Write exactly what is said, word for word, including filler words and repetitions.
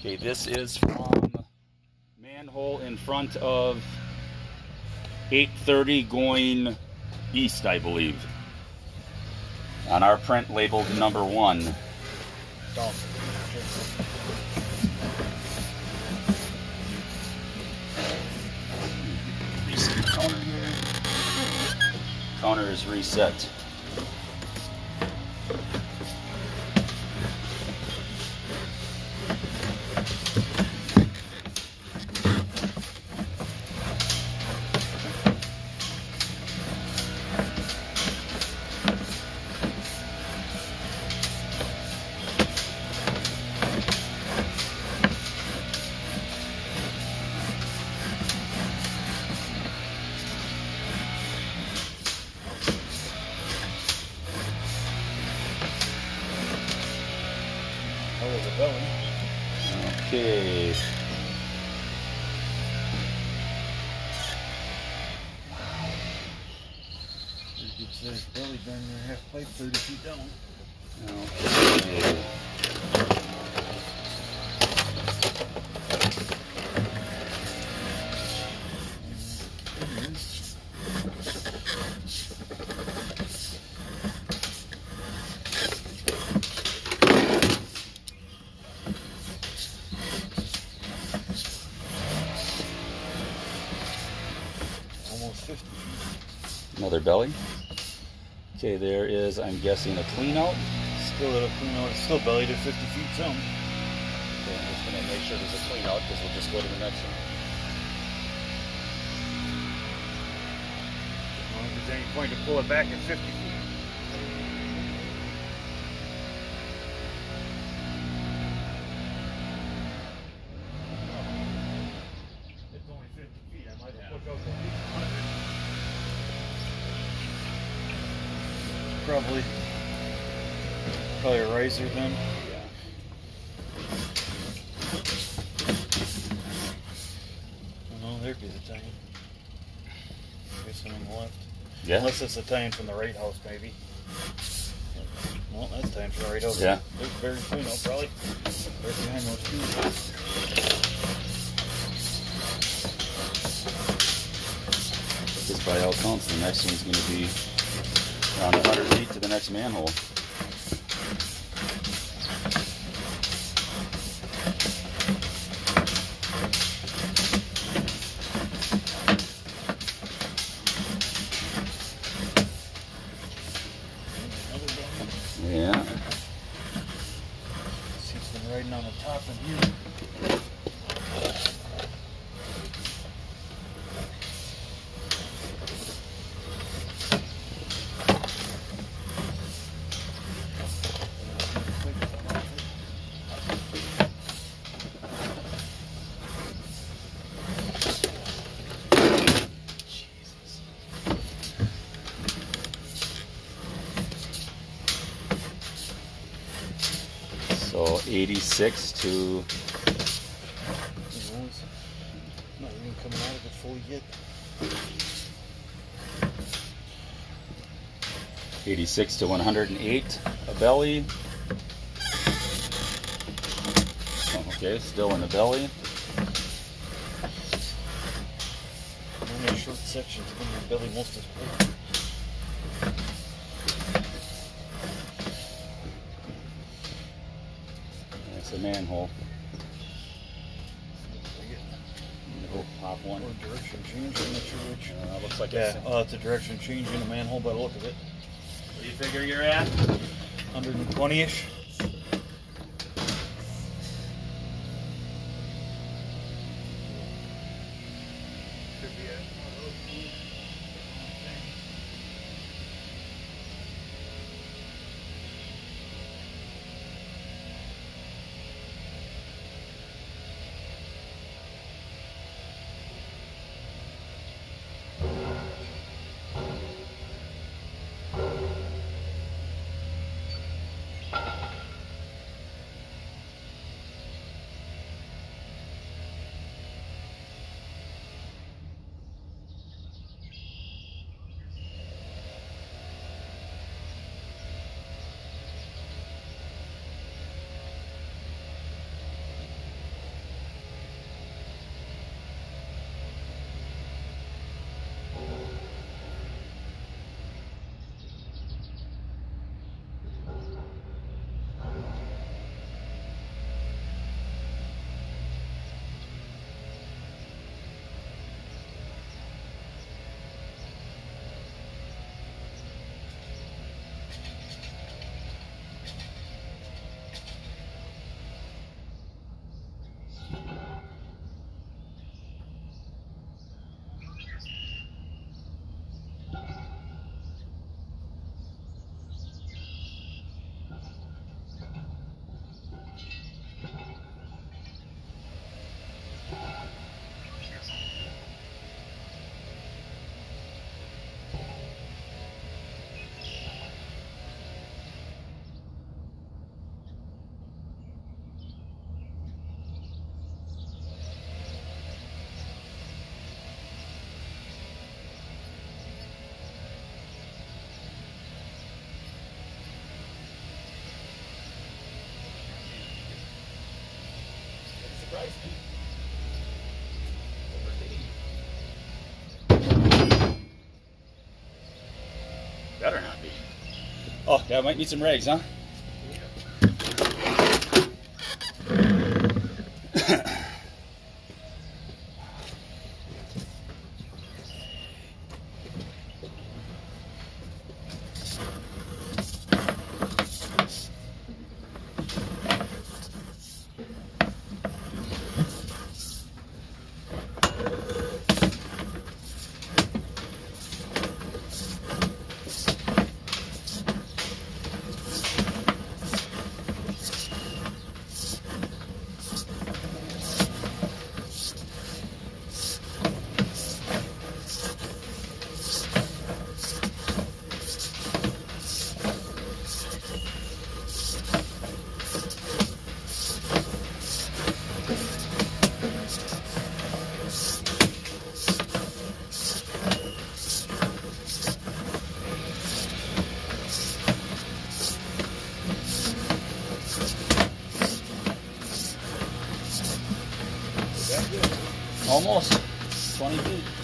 Okay, this is from manhole in front of eight thirty going east, I believe. On our print labeled number one. Don't. Reset counter here. Counter is reset. Oh, the belly. Okay. Pretty good sized belly burn there, half pipe, thirty feet down. Okay. Almost fifty. Another belly. Okay, there is, I'm guessing, a clean out. Still at a clean out. It's still belly to fifty feet some. Okay, I'm just going to make sure there's a clean out because we'll just go to the next one. As long as there's any point to pull it back at fifty feet. It's only fifty feet. I might have pushed out the least one hundred. Probably, probably a riser then. Yeah. Oh no, there'd be the tine. I guess one on the left. Yeah. Unless it's a tine from the right house, maybe. Well, that's tine from the right house. Yeah. There's very clean up, probably. Right behind those two. Just by all counts, the next one's going to be around one hundred feet to the next manhole. Yeah. See some riding on the top in here. So eighty-six to Not even coming out of it fully yet. eighty-six to one hundred eight a belly. Oh, okay, still in the belly. Only a short section to your belly most is big. That's a manhole. We'll pop one. Or direction change, I'm not sure which. Uh, looks like Yeah, it's oh, it's a direction change in a manhole by the look of it. What do you figure you're at? one hundred twenty-ish. Better not be. Oh, that might need some rags, huh? Almost twenty feet.